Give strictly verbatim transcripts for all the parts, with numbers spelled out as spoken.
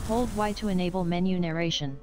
Hold Y to enable menu narration.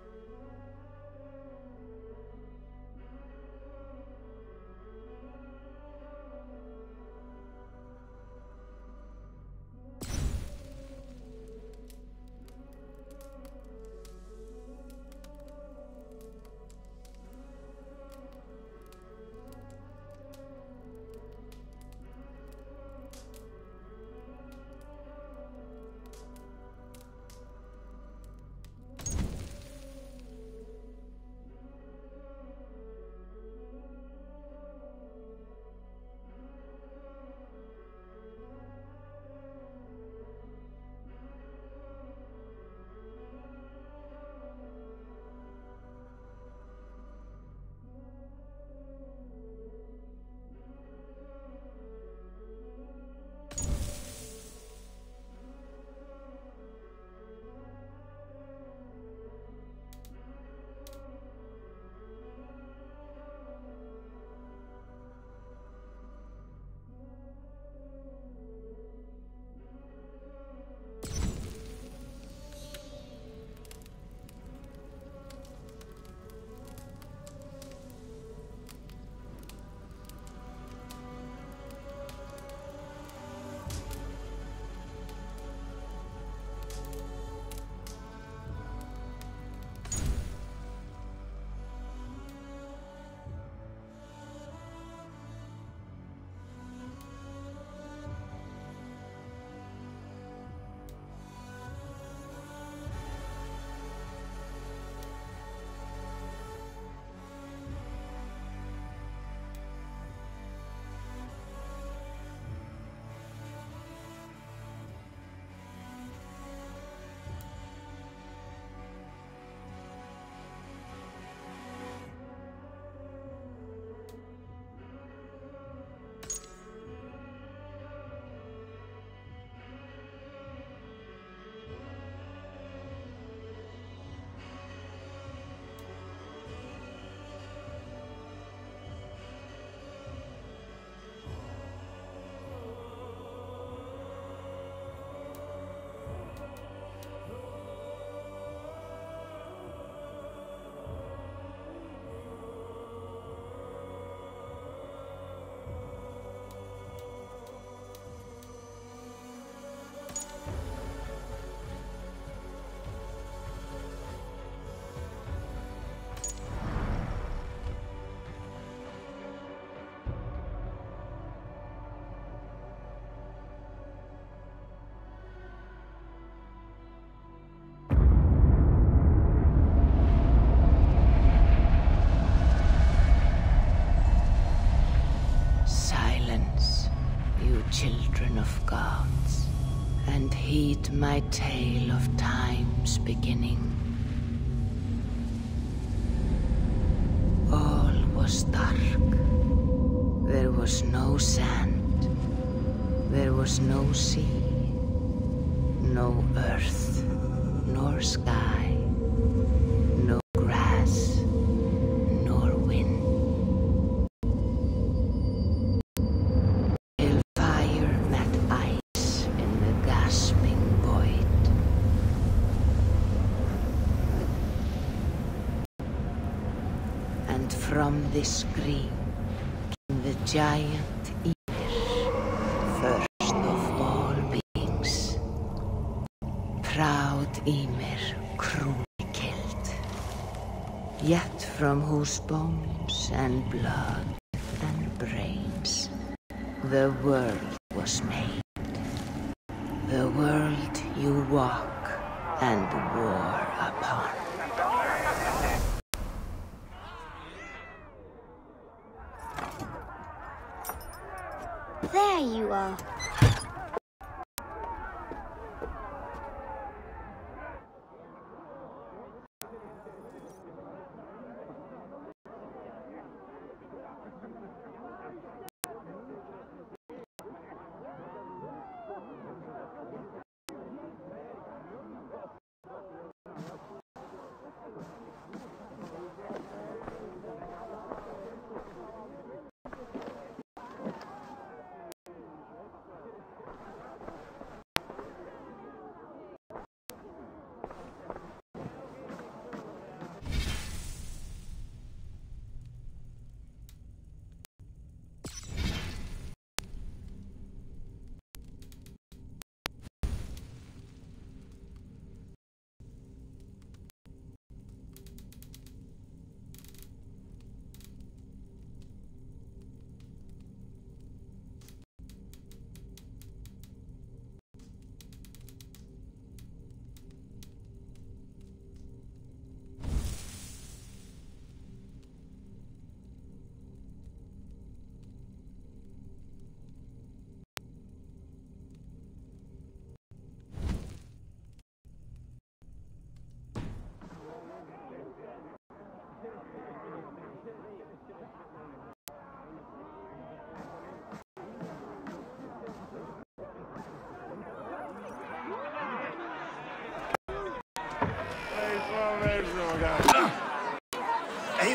Children of gods, and heed my tale of time's beginning. All was dark. There was no sand. There was no sea, no earth, nor sky, no grass, nor wind. From this scream came the giant Ymir, first of all beings. Proud Ymir, cruelly killed, yet from whose bones and blood and brains the world was made. The world you walk and war upon. There you are.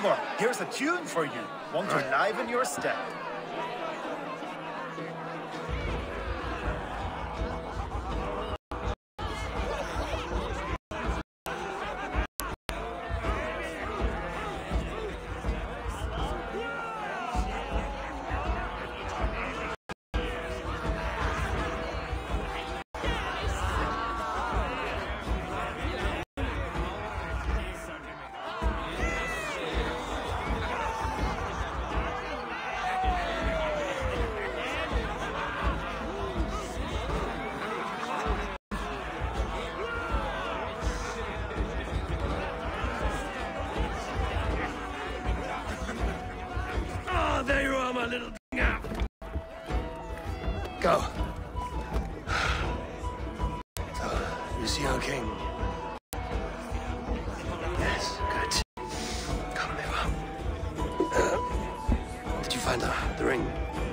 Eivor, here's a tune for you. Want to liven your step. There you are, my little dinger. Go. So, you see our king? Yes, good. Come, Eva. Uh, did you find the, the ring?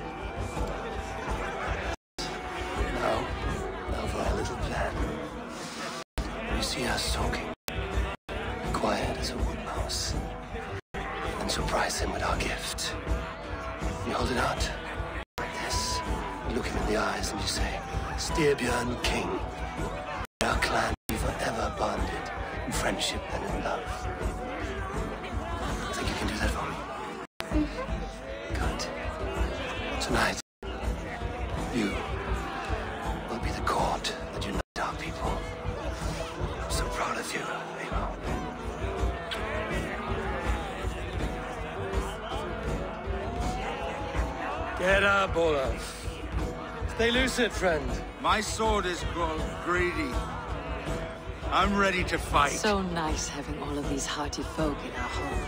Now, now for our little plan. You see us talking, quiet as a wood mouse, and surprise him with our gift. You hold it out, like this. You look him in the eyes and you say, Styrbjörn King, our clan be forever bonded in friendship and in love. I think you can do that for me? Good. Tonight, you will be the cord that unites our people. I'm so proud of you, Eivor. Get up, Olaf. Stay lucid, friend. My sword is grown greedy. I'm ready to fight. So nice having all of these hearty folk in our home.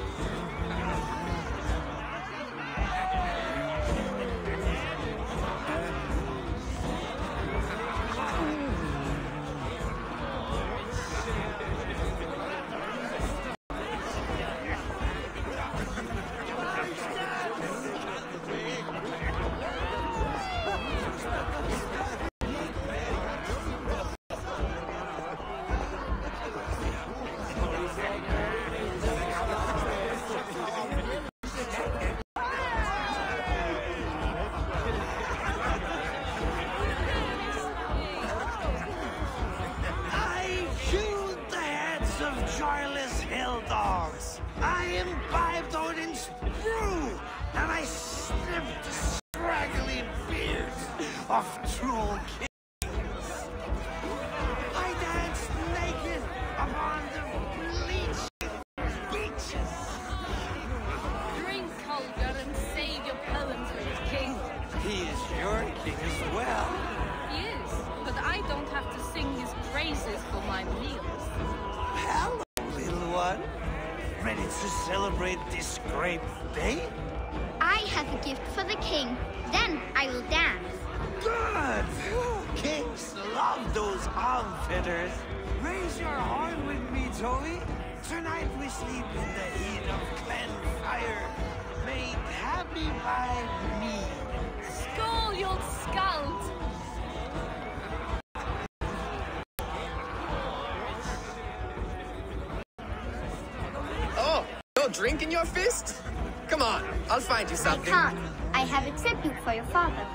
Drink in your fist? Come on, I'll find you something. I can't. I have a tribute for your father.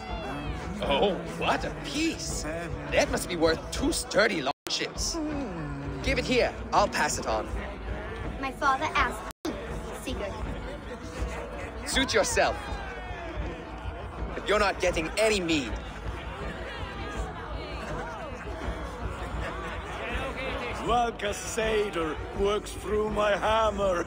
Oh, what a piece. That must be worth two sturdy lordships. Give it here. I'll pass it on. My father asked me, Sigurd. Suit yourself. But you're not getting any mead. Like a satyr works through my hammer.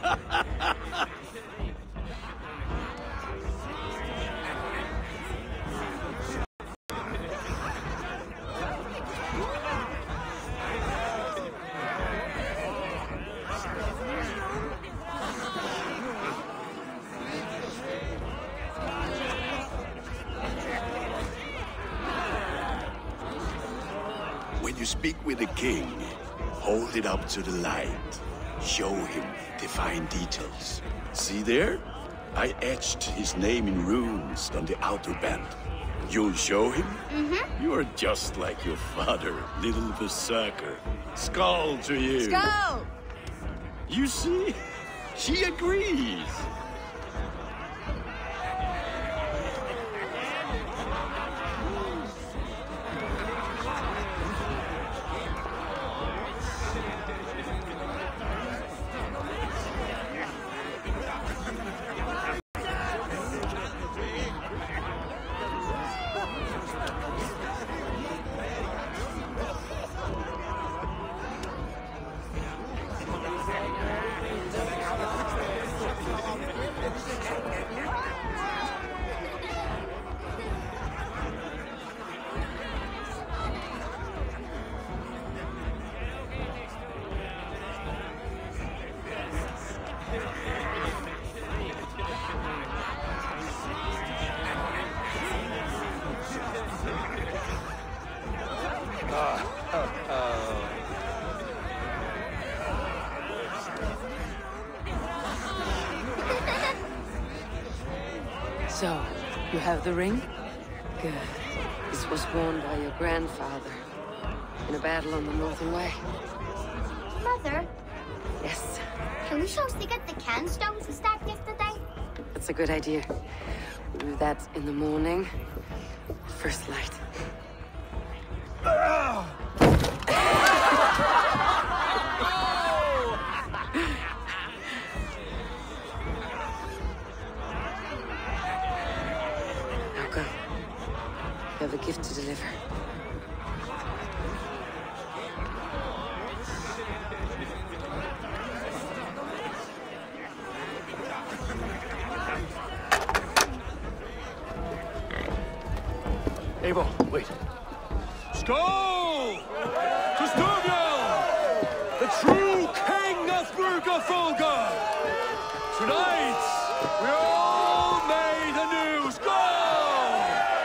When you speak with the king, hold it up to the light. Show him the fine details. See there? I etched his name in runes on the outer band. You'll show him? Mm-hmm. You are just like your father, little berserker. Skull to you. Skull! You see? She agrees. So, you have the ring? Good. This was worn by your grandfather in a battle on the Northern Way. Mother, Yes, can we show Sigurd the canstones we stacked yesterday? that's a good idea. We'll do that in the morning. First light. Now go. You have a gift to deliver. Eivor, wait. Skål! To Sturgill! The true king of Burgerfolga! Tonight, we all made anew. Skål!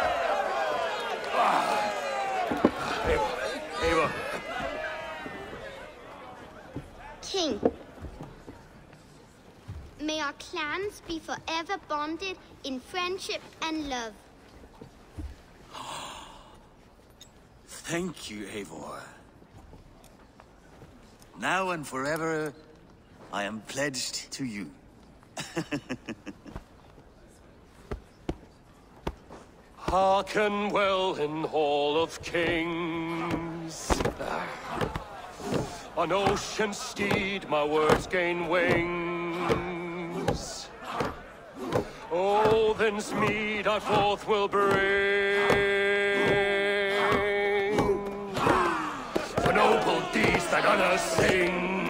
Ah. Eivor, Eivor. King, may our clans be forever bonded in friendship and love. Thank you, Eivor. Now and forever, I am pledged to you. Hearken well in Hall of Kings. On ocean steed my words gain wings. Odin's mead I forth will bring. For noble deeds that honors sing.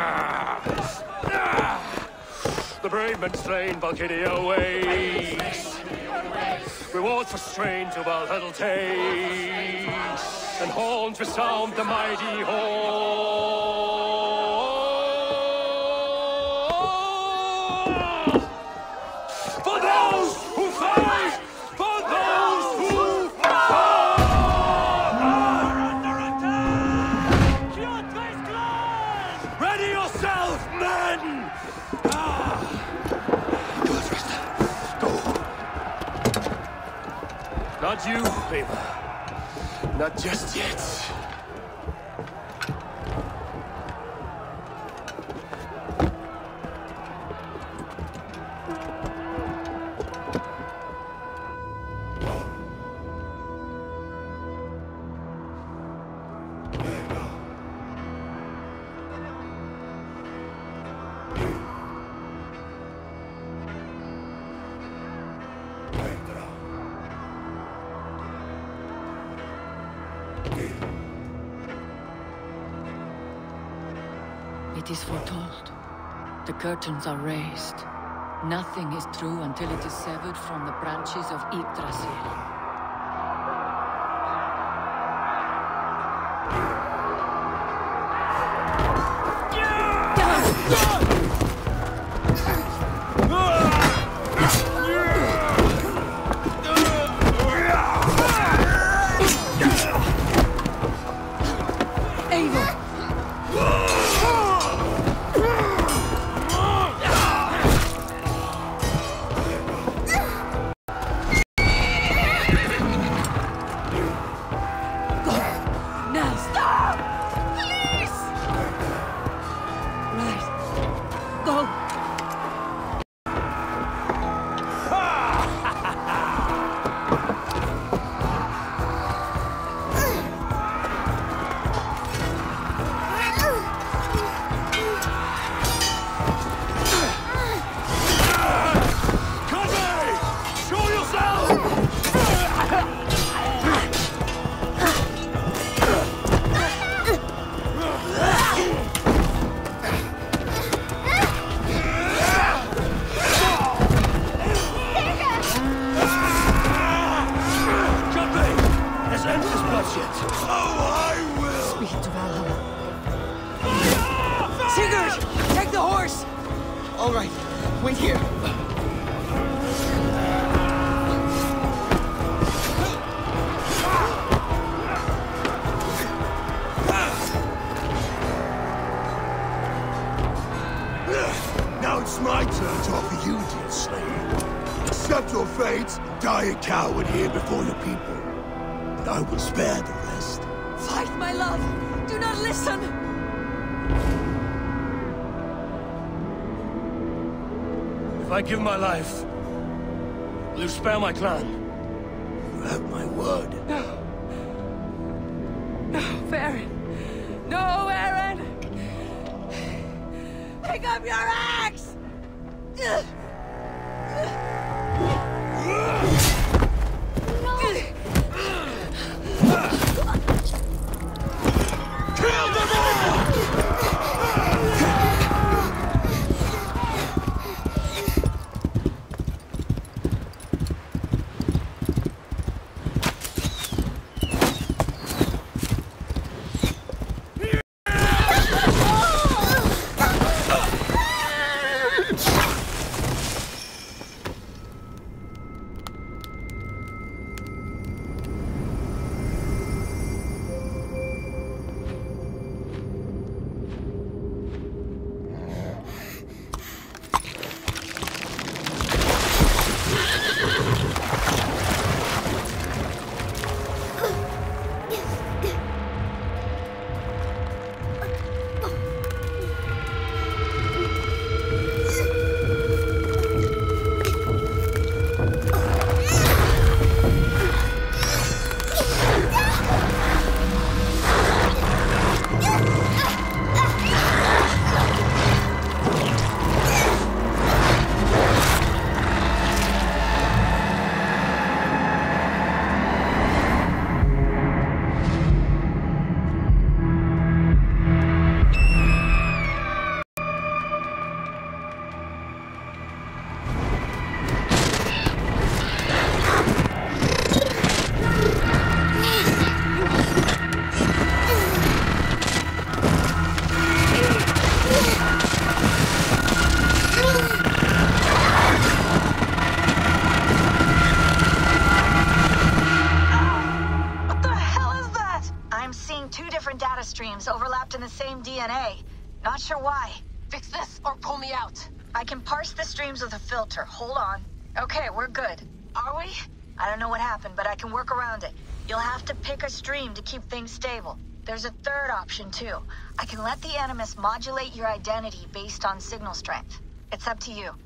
The brave men slain, Valkyria wakes. Rewards for strain to Valhalla takes, and horns resound the mighty horn. For those who fight, for those who fall. Under attack! Ready yourself, men! Ah. Good, Rasta. Go. Not you, Eivor. Not just yet. It is foretold. The curtains are raised. Nothing is true until it is severed from the branches of Yggdrasil. All right, wait here. Now it's my turn to offer you, dear slave. Accept your fate, die a coward here before your people, and I will spare the rest. Fight, my love! Do not listen! If I give my life, will you spare my clan? You have my word. No. No, Aaron. No, Aaron! Pick up your axe! Kill them all! Overlapped in the same D N A. Not sure why. Fix this or pull me out. I can parse the streams with a filter. Hold on. Okay, we're good. Are we? I don't know what happened, but I can work around it. You'll have to pick a stream to keep things stable. There's a third option, too. I can let the Animus modulate your identity based on signal strength. It's up to you.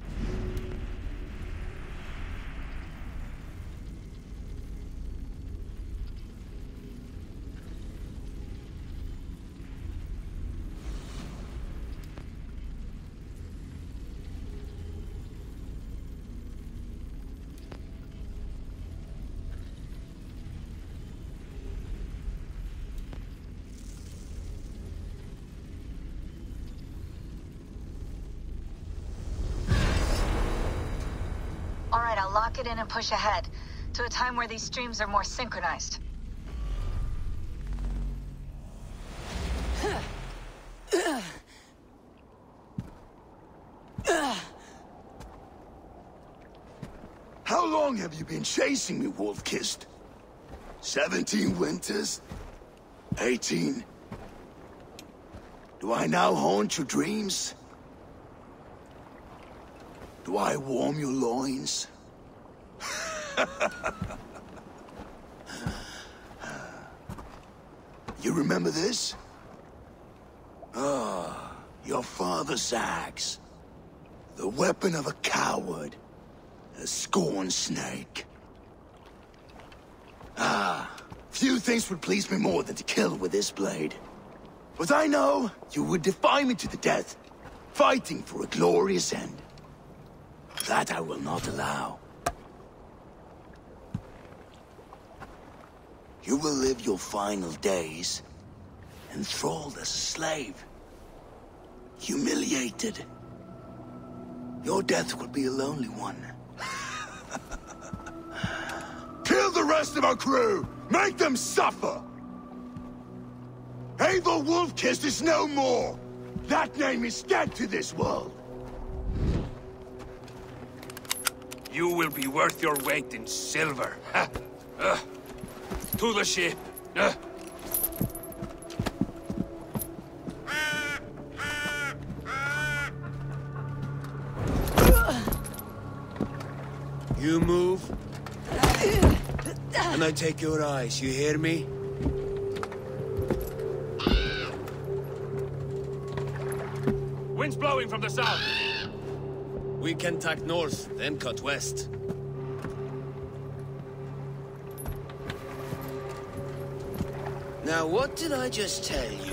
Lock it in and push ahead, to a time where these streams are more synchronized. How long have you been chasing me, Wolf-Kissed? Seventeen winters? Eighteen? Do I now haunt your dreams? Do I warm your loins? You remember this? Ah, your father's axe. The weapon of a coward. A scorned snake. Ah, few things would please me more than to kill with this blade. But I know you would defy me to the death, fighting for a glorious end. That I will not allow. You will live your final days enthralled as a slave. Humiliated. Your death will be a lonely one. Kill the rest of our crew! Make them suffer! Eivor Wolf-Kissed is no more! That name is dead to this world! You will be worth your weight in silver. Ha! Uh, to the ship. Uh. You move, and I take your eyes, you hear me? Wind's blowing from the south. We can tack north, then cut west. Now, what did I just tell you?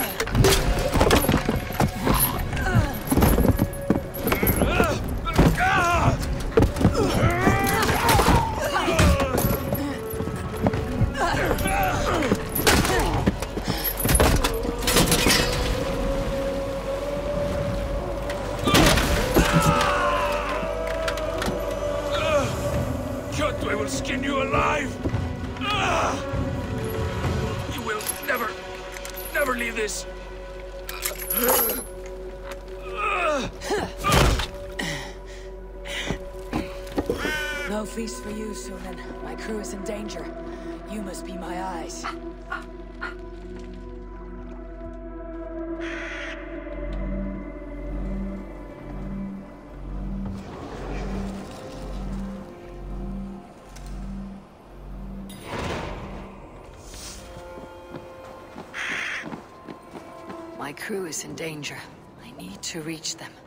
I will skin you alive! You will never, never leave this. No feast for you, Sunan. My crew is in danger. You must be my eyes. My crew is in danger. I need to reach them.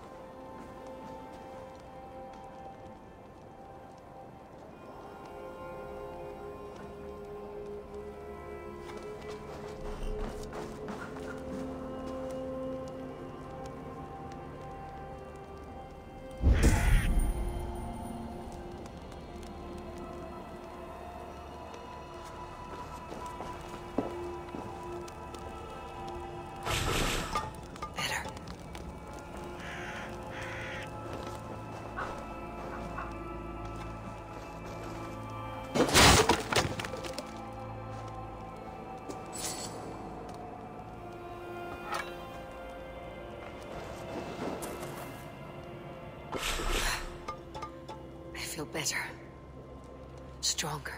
I feel better. Stronger.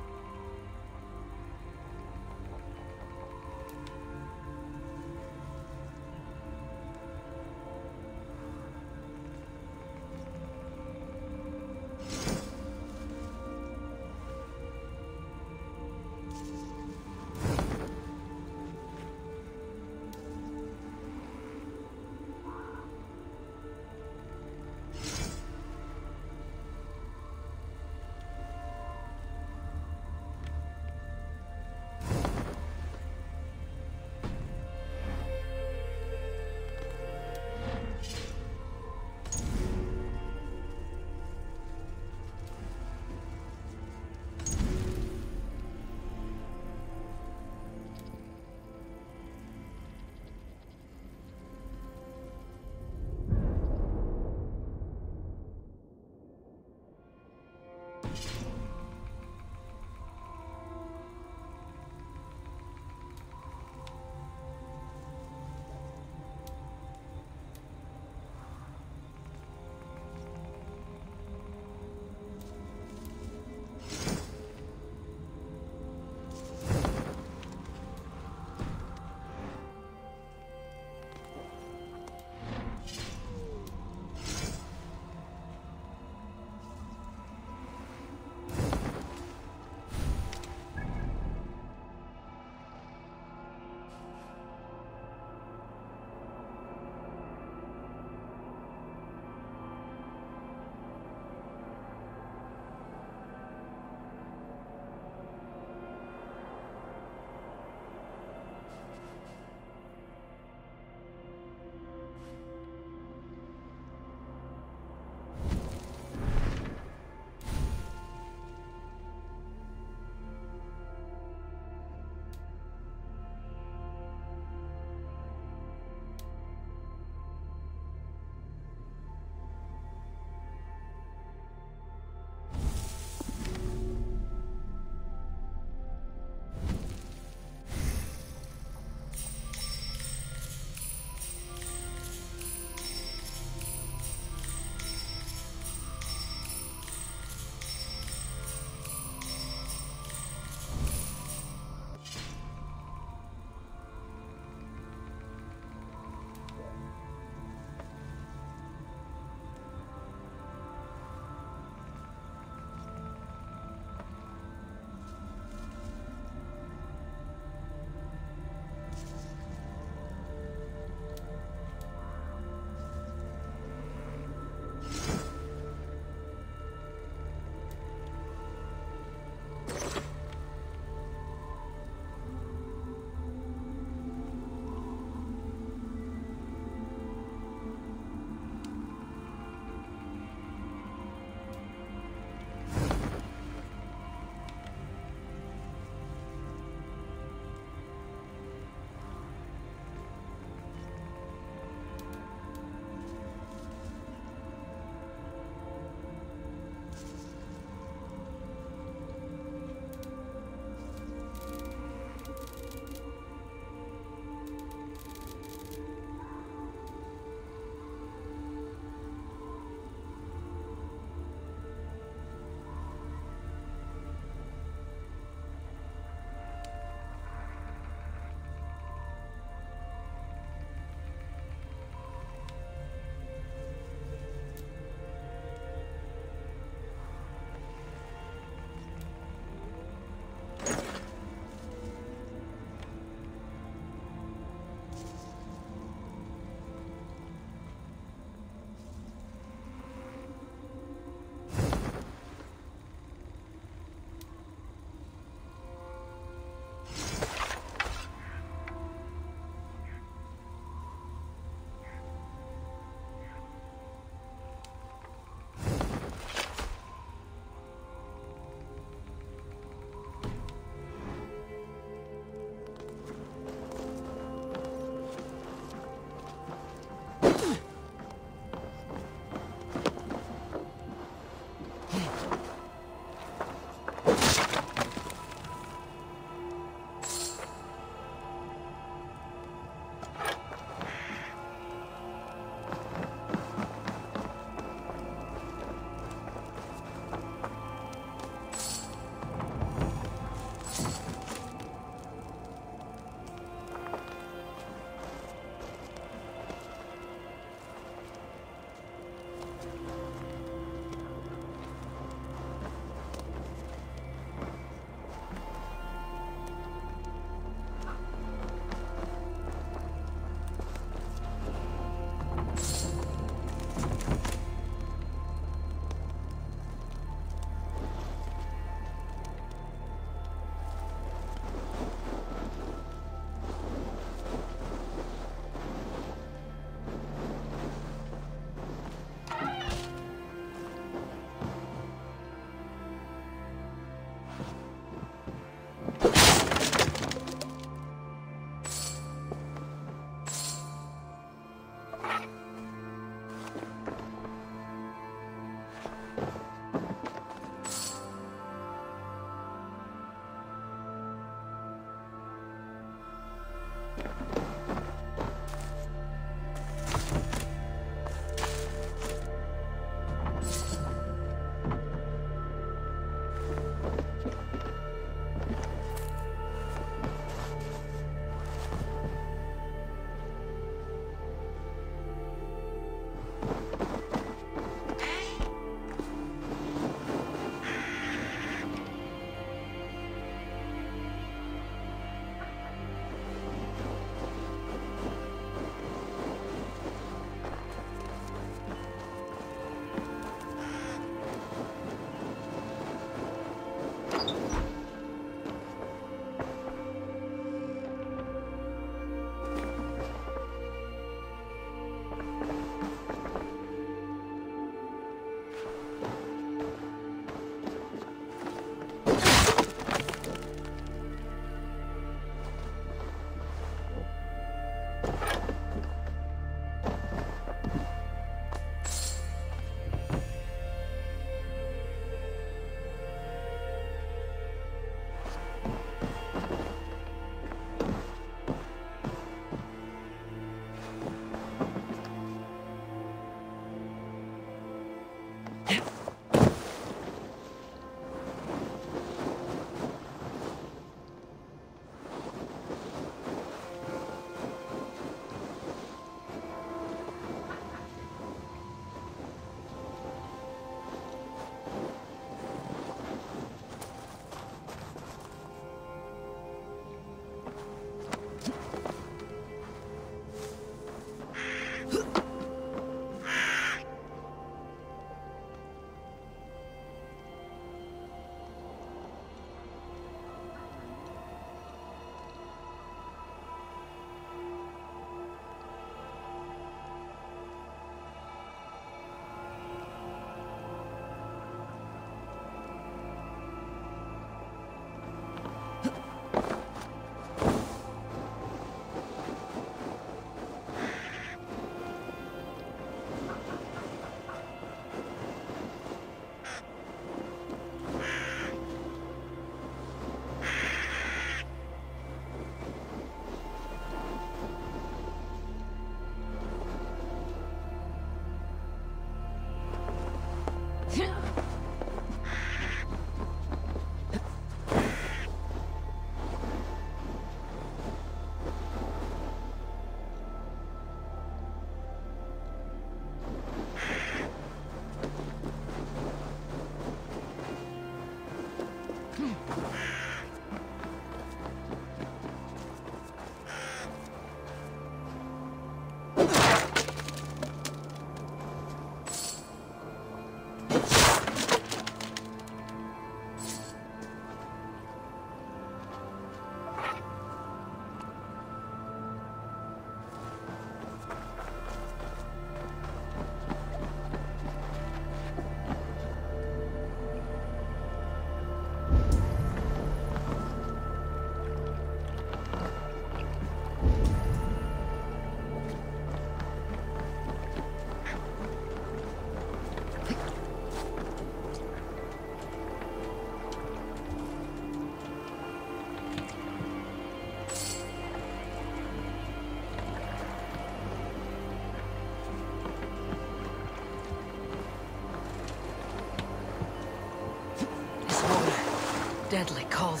deadly cold.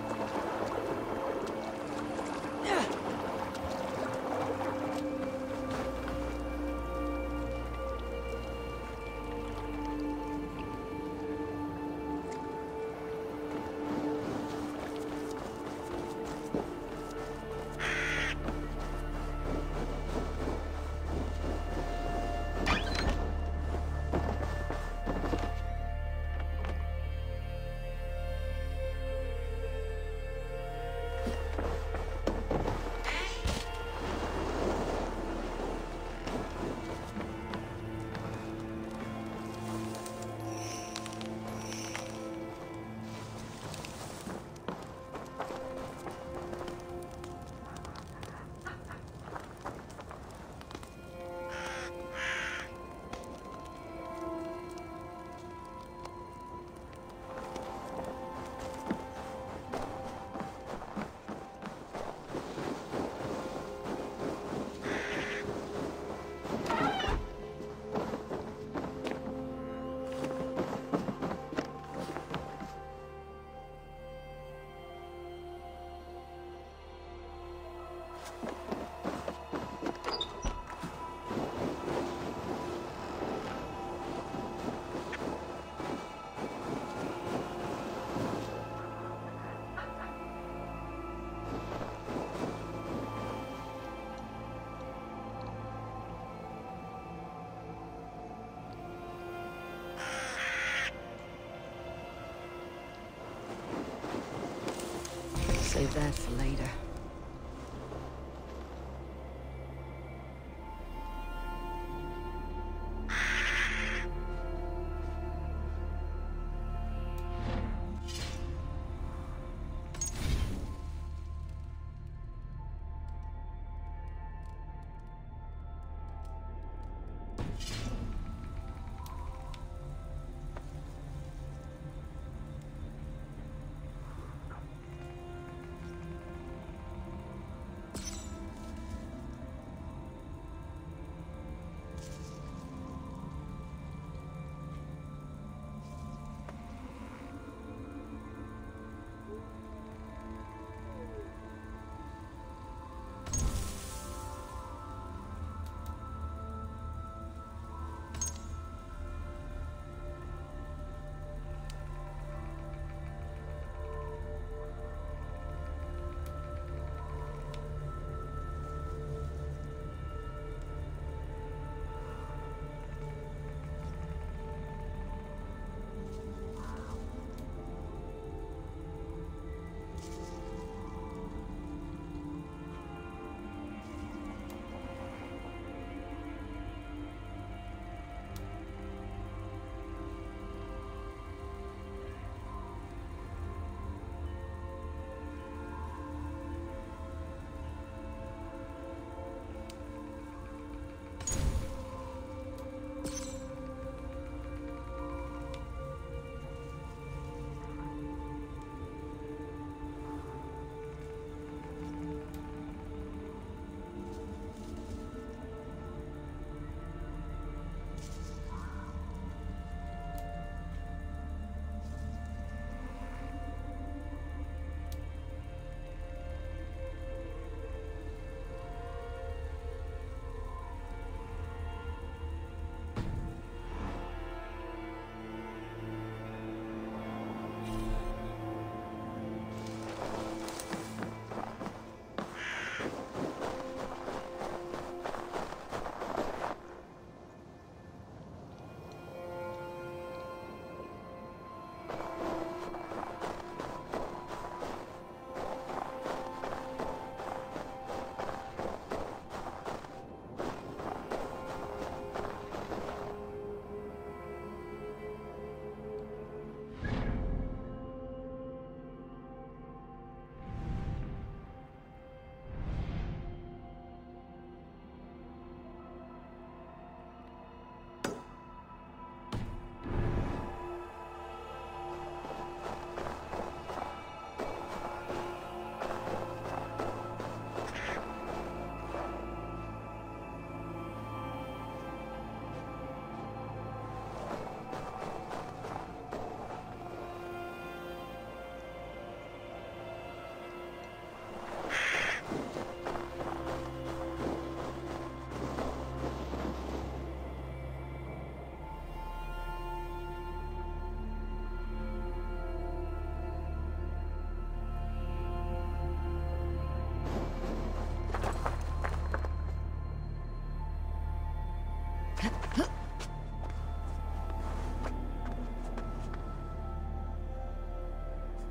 Save that for later.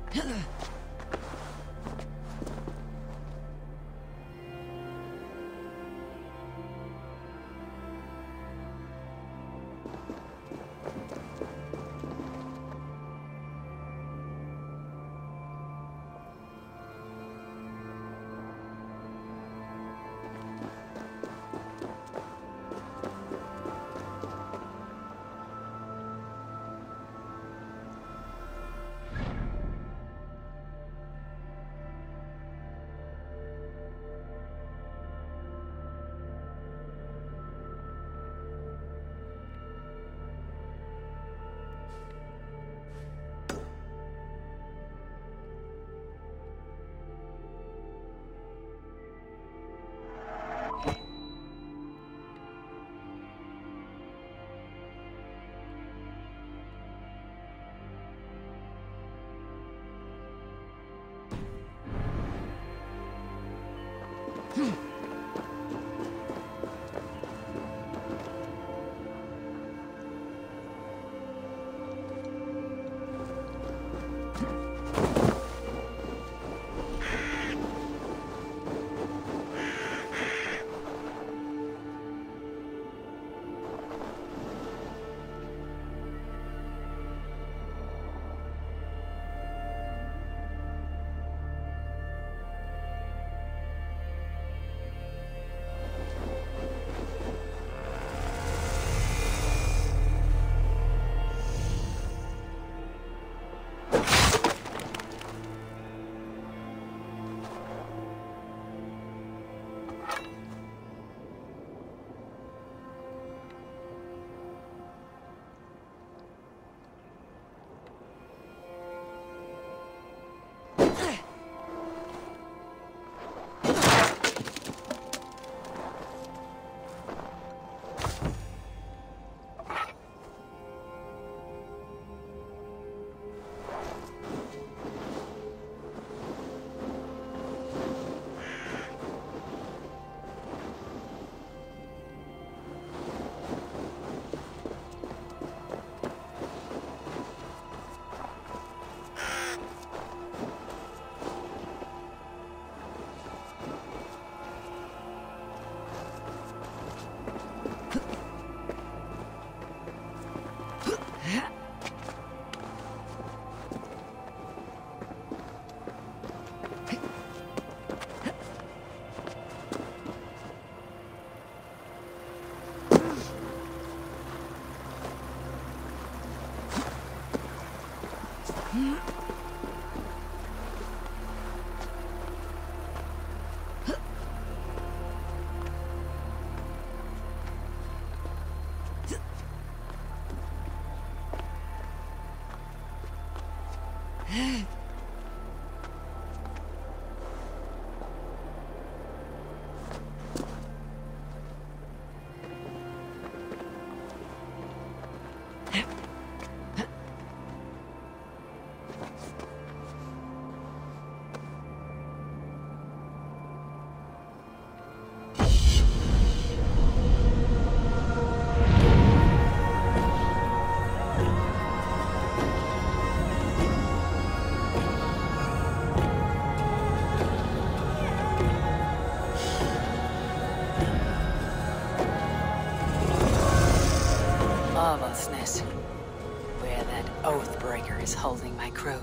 Lawlessness. Where that Oathbreaker is holding my crew.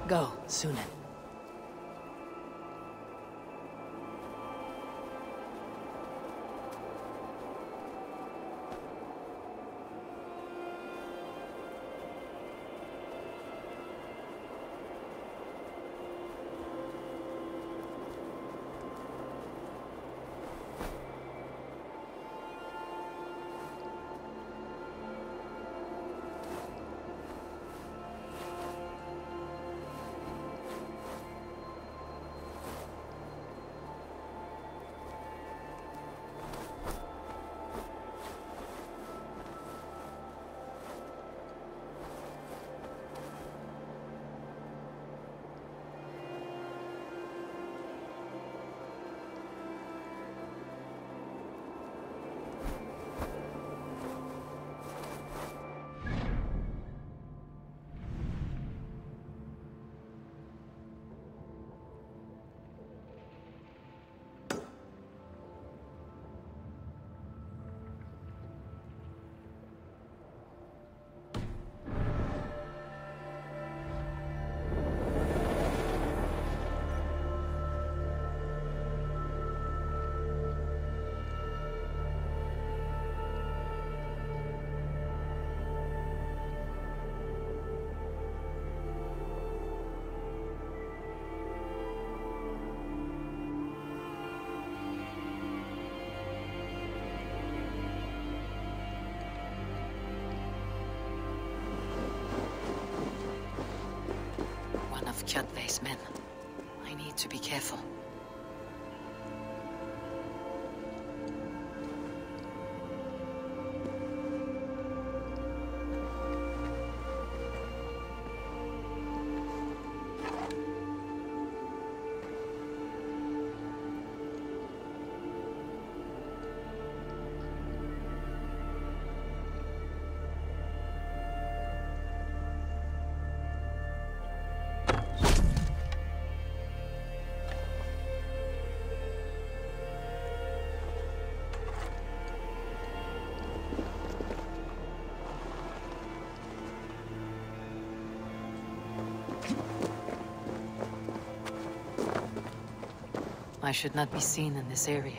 Go, Sunan. Kjotve's men. I need to be careful. I should not be seen in this area.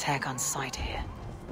tech on site here.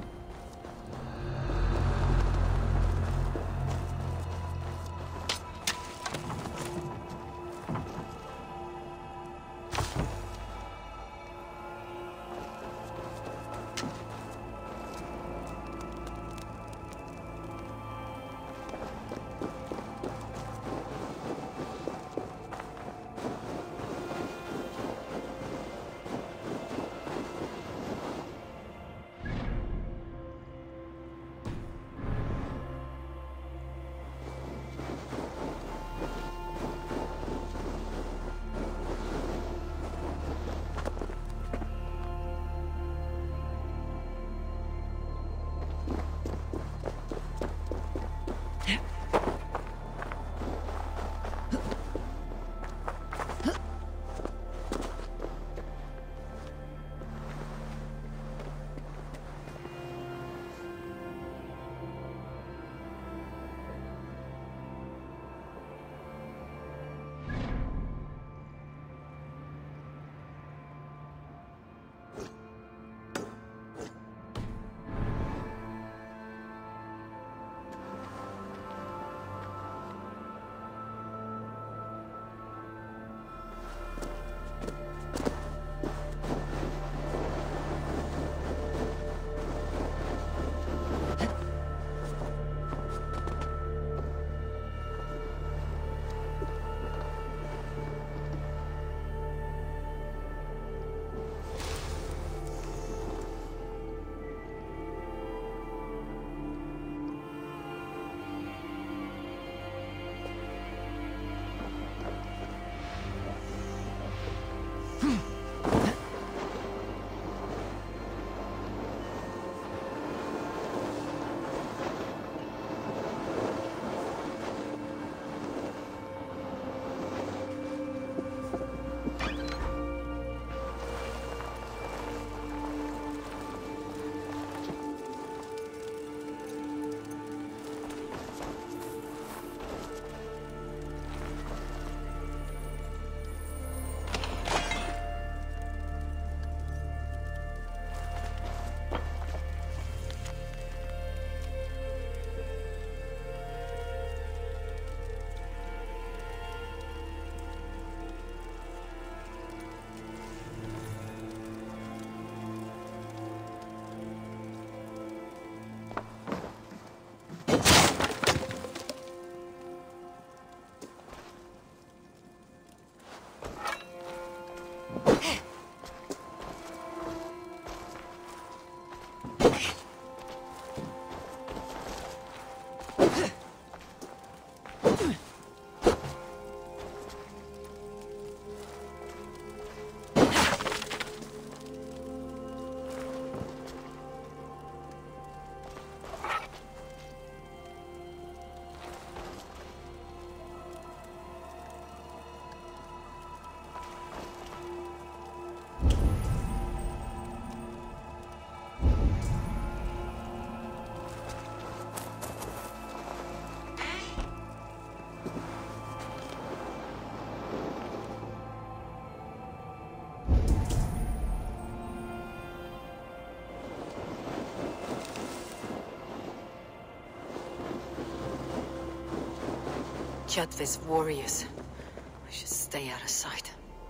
Judvi's warriors. We should stay out of sight.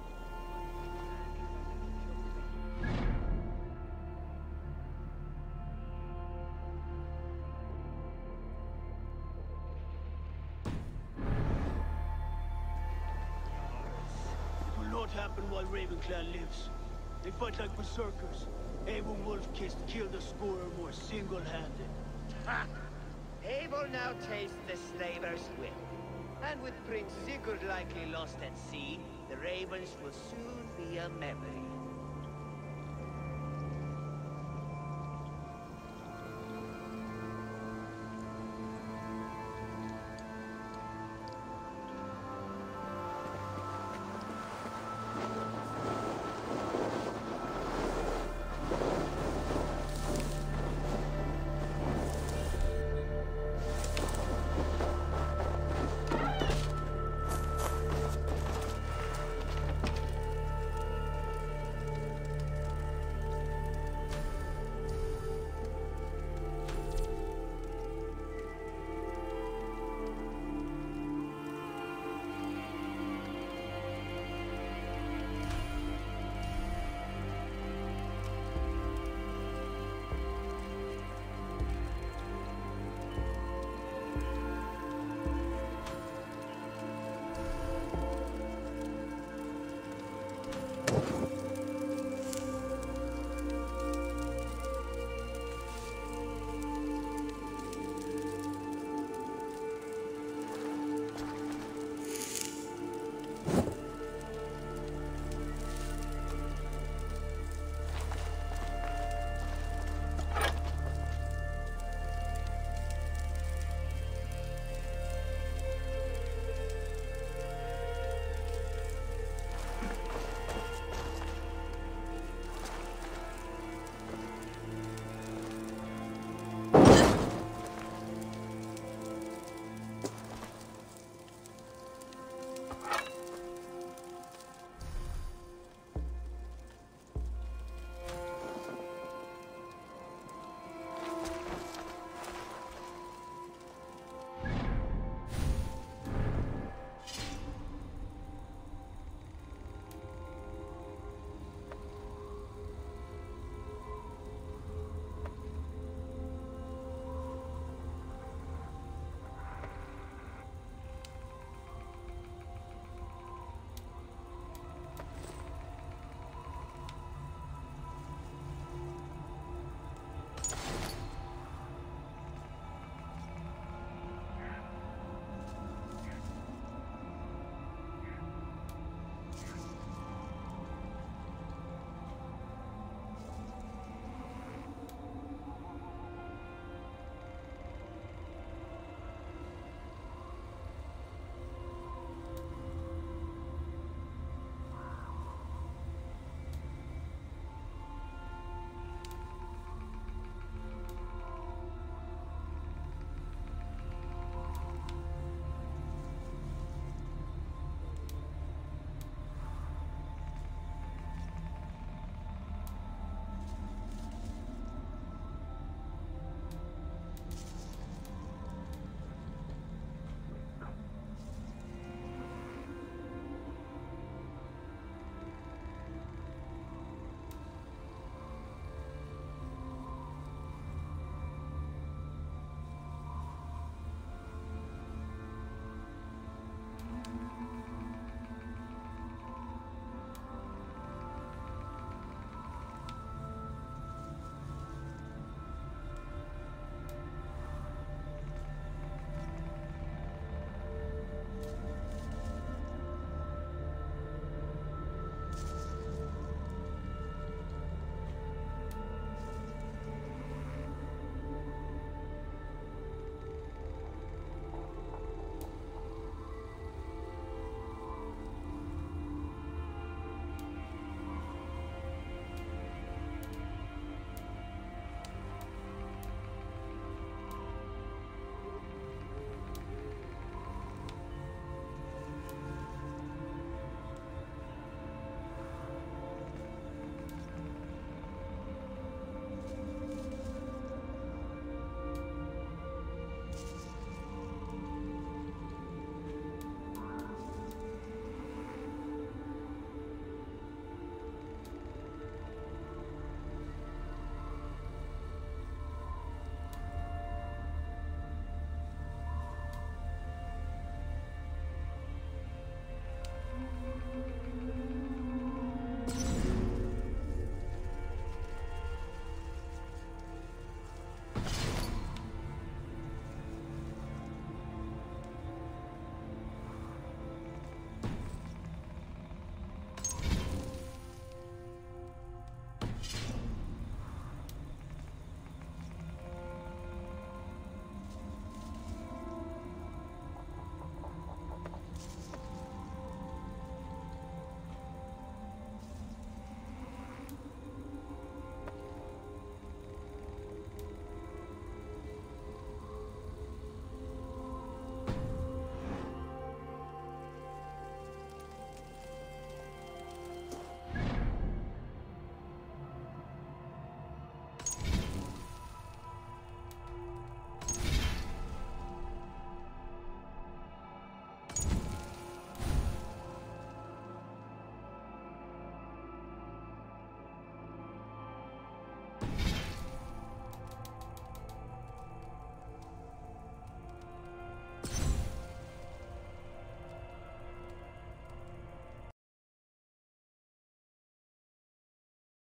It will not happen while Ravenclan lives. They fight like berserkers. Abel Wolf-Kissed killed a score or more single-handed. Ha! Abel now tastes the slaver's whip. And with Prince Sigurd likely lost at sea, the Ravens will soon be a memory.